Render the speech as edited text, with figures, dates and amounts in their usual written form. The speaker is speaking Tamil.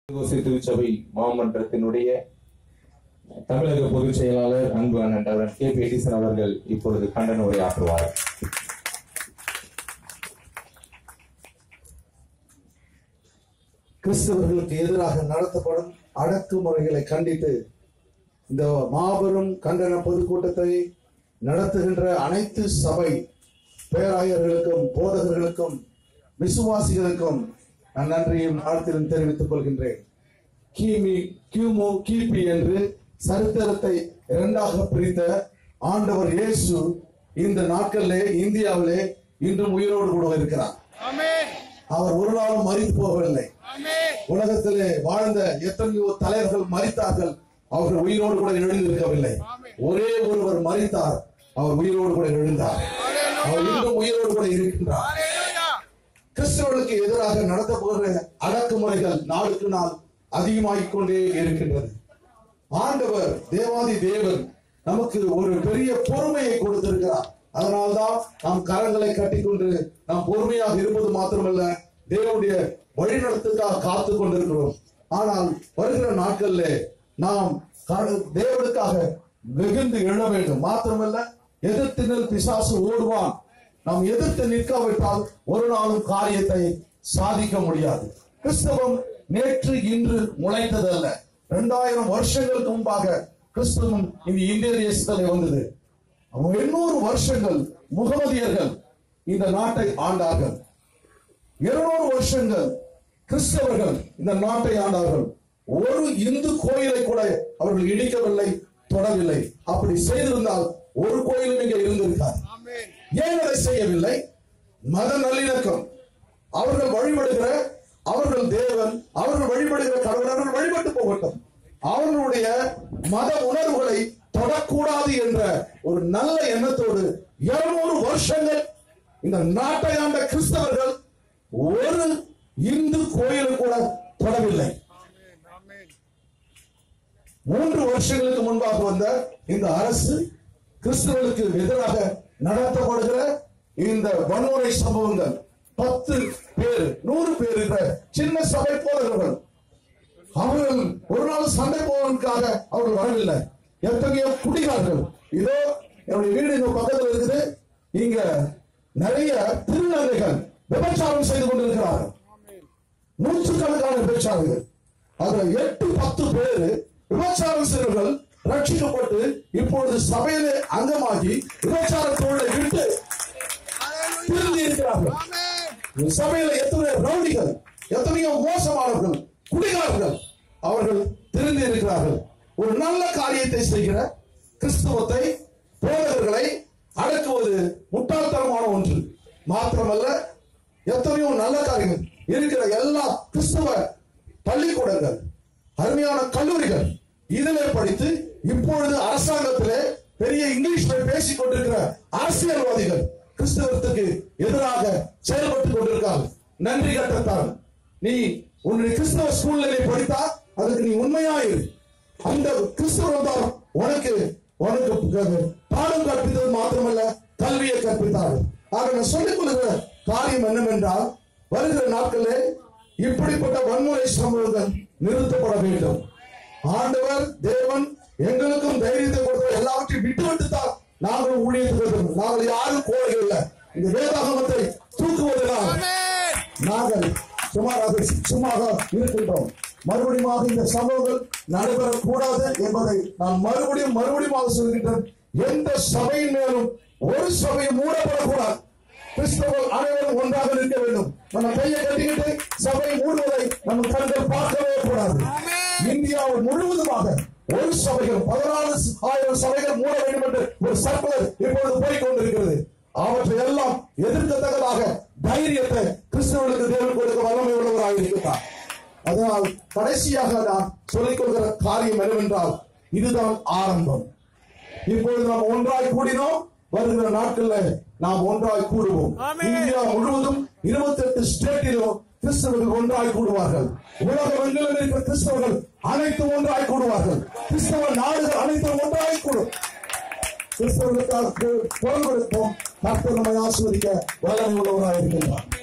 திருச்சபை மாமன்றத்தினுடைய தமிழக பொதுச் செயலாளர் அன்பு அண்ணன் Hebron அவர்கள் இப்பொழுது கண்டன உரையாற்றுவார். கிறிஸ்தவர்களுக்கு எதிராக நடத்தப்படும் அடக்குமுறைகளை கண்டித்து இந்த மாபெரும் கண்டன பொதுக்கூட்டத்தை நடத்துகின்ற அனைத்து சபை பேராயர்களுக்கும் போதகர்களுக்கும் விசுவாசிகளுக்கும் நான் நன்றியும் வாழ்த்திலும் தெரிவித்துக் கொள்கின்றேன். கிபி என்று சரித்திரத்தை இரண்டாக பிரித்த ஆண்டவர் இயேசு இந்த நாட்களிலே இந்தியாவிலே இன்றும் உயிரோடு கூட இருக்கிறார். அவர் ஒரு நாளும் மரித்து போகவில்லை. உலகத்திலே வாழ்ந்த எத்தனையோ தலைவர்கள் மரித்தார்கள், அவர்கள் உயிரோடு கூட எழுந்திருக்கவில்லை. ஒரே ஒருவர் மரித்தார், அவர் உயிரோடு கூட எழுந்தார். அவர் இன்னும் உயிரோடு கூட இருக்கின்றார். கிறிஸ்தவர்களுக்கு எதிராக நடத்தப்படுகிற அடக்குமுறைகள் நாளுக்கு நாள் அதிகமாகிக் கொண்டே இருக்கின்றது. ஆண்டவர் தேவாதி தேவன் நமக்கு ஒரு பெரிய பொறுமையை கொடுத்திருக்கிறார். அதனால்தான் நாம் கரங்களை கட்டிக்கொண்டு நாம் பொறுமையாக இருப்பது மாத்திரமல்ல, தேவனுடைய வழிநடத்துக்காக காத்துக் கொண்டிருக்கிறோம். ஆனால் வருகிற நாட்கள்ல நாம் தேவனுக்காக வெகுந்து எழ வேண்டும். மாத்திரமல்ல, எதிர்த்து நில் பிசாசு ஓடுவான். நாம் எதிர்த்து நிற்காவிட்டால் ஒரு நாளும் காரியத்தை சாதிக்க முடியாது. கிறிஸ்தவம் நேற்று இன்று முளைத்ததல்ல. 2000 வருஷங்களுக்கு முன்பாக கிறிஸ்தவம் இந்த இந்திய தேசத்திலே வந்தது. 800 வருஷங்கள் முகமதியர்கள் இந்த நாட்டை ஆண்டார்கள். 200 வருஷங்கள் கிறிஸ்தவர்கள் இந்த நாட்டை ஆண்டார்கள். ஒரு இந்து கோயிலை கூட அவர்கள் இடிக்கவில்லை, தொடவில்லை. அப்படி செய்திருந்தால் ஒரு கோயிலும் இங்கே இருந்திருக்காது. ஏன் அதை செய்யவில்லை? மத நல்லிணக்கம். அவர்கள் வழிபடுகிற அவர்கள் தேவன், அவர்கள் வழிபடுகிற கடவுள், அவர்கள் வழிபட்டு போகட்டும். அவர்களுடைய மத உணர்வுகளை தொடக்கூடாது என்ற ஒரு நல்ல எண்ணத்தோடு 200 வருஷங்கள் இந்த நாட்டை ஆண்ட கிறிஸ்தவர்கள் ஒரு இந்து கோயிலும் கூட தொடவில்லை. 3 வருஷங்களுக்கு முன்பாக வந்த இந்த அரசு கிறிஸ்தவர்களுக்கு எதிராக நடத்தப்படுகிற இந்த வன்முறை சம்பவங்கள் 10 பேர் 100 பேர் இருக்கிற சின்ன சபை போதகர்கள் அவர்கள் ஒரு நாள் சண்டை போவதற்காக அவர்கள் வரவில்லை. எத்தகைய குடிகார்கள். இதோ என்னுடைய வீடு இங்க பக்கத்தில் இருக்குது. இங்க நிறைய திருநங்கைகள் விபச்சாரம் செய்து கொண்டிருக்கிறார்கள். நூற்றுக்கணக்கான விபச்சாரங்கள். அதுல 8-10 பேர் விபச்சாரம் செய்தவர்கள் ரட்சிக்கப்பட்டு இப்பொழுது சபையிலே அங்கமாகி விபச்சார தொழிலை விட்டு திருந்தி இருக்கிறார்கள். சபையில எத்தனை ரவுடிகள், எத்தனையோ மோசமானவர்கள், குடிகாரர்கள் அவர்கள் திருந்தி இருக்கிறார்கள். ஒரு நல்ல காரியத்தை செய்கிற கிறிஸ்தவத்தை போதகர்களை அடக்குவது முட்டாள்தனமான ஒன்று. மாத்திரமல்ல, எத்தனையோ நல்ல காரியங்கள் இருக்கிற எல்லா கிறிஸ்தவ பள்ளிக்கூடங்கள், அருமையான கல்லூரிகள் இதிலே படித்து இப்பொழுது அரசாங்கத்திலே பெரிய இங்கிலீஷ்ல பேசிக் கொண்டிருக்கிற அரசியல்வாதிகள் கிறிஸ்தவத்துக்கு எதிராக செயல்பட்டுக் கொண்டிருக்காங்க. நன்றி கட்டத்தான் நீ உன்னுடைய கிறிஸ்தவ ஸ்கூல்ல நீ படித்தா அதுக்கு நீ உண்மையாயிரு. அந்த கிறிஸ்தவம் தான் உனக்கு பாடம் கற்பித்தது மாத்திரமல்ல, கல்வியை கற்பித்தார்கள். ஆக நான் சொல்லிக் கொள்கிற காரியம் என்னவென்றால், வருகிற நாட்களில் இப்படிப்பட்ட வன்முறை சம்பவங்கள் நிறுத்தப்பட வேண்டும். ஆண்டவர் தேவன் எங்களுக்கும் தைரியத்தை கொடுத்த எல்லாவற்றையும் விட்டுவிட்டு தான் நாங்கள் ஊழியத்துக்கு. நாங்கள் யாரும் கோழைகள் இல்லை. இந்த வேதாகமத்தை தூக்குவதனால் நாங்கள் சும்மாக இருக்கின்றோம். மறுபடியும் இந்த சம்பவங்கள் நடைபெறக்கூடாது என்பதை நான் மறுபடியும் சொல்கின்றேன். எந்த சபையின் மேலும் ஒரு சபை மூடப்படக்கூடாது. கிறிஸ்தவர்கள் அனைவரும் ஒன்றாக நிற்க வேண்டும். நம்ம கையை கட்டிக்கிட்டு சபை மூடுவதை நம்ம கண்கள் பார்க்கவே கூடாது. இந்தியாவில் முழுவதுமாக ஒரு சபைகள் 14,000 சபைகள் மூட வேண்டும் என்று ஒரு சர்க்குலர் இப்பொழுது போய்கொண்டிருக்கிறது. அவற்றை எல்லாம் எதிர்க்கத்தக்கதாக தைரியத்தை கிறிஸ்தவர்களுக்கு தேவன் கொடுக்க வல்லமை உள்ளவராக இருக்கிறார். அதனால் கடைசியாக நான் சொல்லிக் கொள்கிற காரியம் என்னவென்றால், இதுதான் ஆரம்பம். இப்பொழுது நாம் ஒன்றாய் கூடினோம். வருகிற நாட்களில் நாம் ஒன்றாய் கூடுவோம். இந்தியா முழுவதும் 28 ஸ்டேட்டிலும் கிறிஸ்தவர்கள் ஒன்றாய் கூடுவார்கள். உலகம் எங்கிலும் இருக்கிற கிறிஸ்தவர்கள் அனைத்தும் ஒன்றாய் கூடுவார்கள். கிறிஸ்தவ நாடுகள் அனைத்தும் ஒன்றாய் கூடும். கிறிஸ்தவர்களுக்காக குரல் கொடுப்போம். கர்த்தர் நம்மை ஆசீர்வதிக்க வல்லமை உள்ளவராக இருக்கின்றார்.